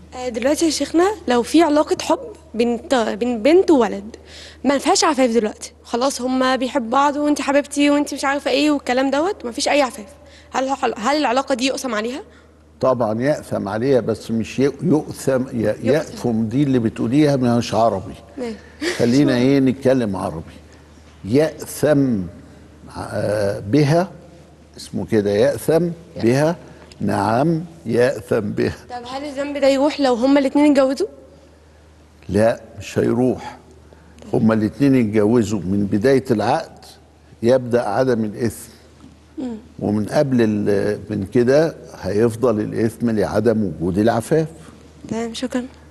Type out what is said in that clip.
دلوقتي يا شيخنا لو في علاقة حب بين بنت وولد، ما فيهاش عفاف دلوقتي، خلاص هما بيحبوا بعض وانت حبيبتي وانت مش عارفة ايه والكلام دوت، ما فيش اي عفاف. هل العلاقة دي يقسم عليها؟ طبعا يأثم عليها، بس مش يؤثم. يقسم. يأثم دي اللي بتقوليها مش عربي. ماشي. خلينا ايه نتكلم عربي. يأثم بها، اسمه كده يأثم بها. نعم يأثم بها. طب هل الذنب ده يروح لو هما الاتنين اتجوزوا؟ لا مش هيروح. هما الاتنين يتجوزوا من بداية العقد يبدأ عدم الإثم، ومن قبل من كده هيفضل الإثم لعدم وجود العفاف. تمام، شكرا.